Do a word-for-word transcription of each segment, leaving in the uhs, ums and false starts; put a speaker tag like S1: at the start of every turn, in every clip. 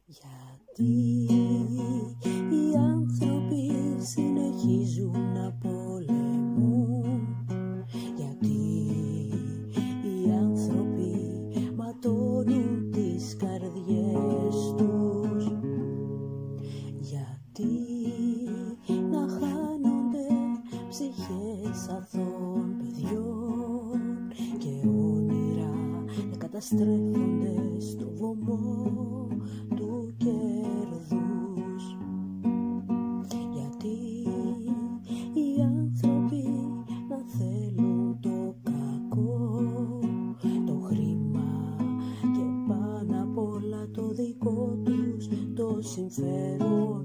S1: Γιατί οι άνθρωποι συνεχίζουν να πολεμούν, γιατί οι άνθρωποι ματώνουν τις καρδιές τους, γιατί να χάνονται ψυχές αθώων παιδιών και όνειρα να καταστρέφονται στο βωμό του κέρδους, γιατί οι άνθρωποι να θέλουν το κακό, το χρήμα και πάνω απ' όλα το δικό τους το συμφέρον,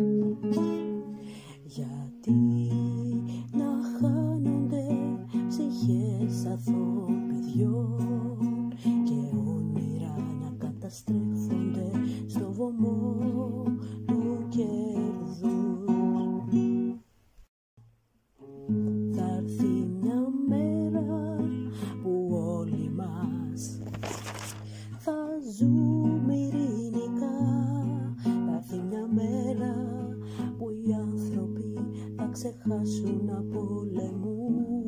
S1: γιατί να χάνονται ψυχές αθώων παιδιών και όνειρα να καταστρέφονται στο βωμό του κέρδους. Θα έρθει μια μέρα που όλοι μας θα ζούμε ειρηνικά, θα έρθει μια μέρα που οι άνθρωποι θα ξεχάσουν να πολεμούν,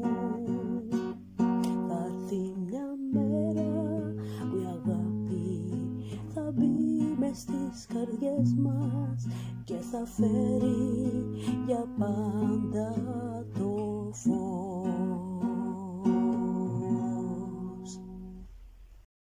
S1: θα έρθει μια μέρα που η αγάπη θα μπει μες στις καρδιές μας και θα φέρει για πάντα το φως.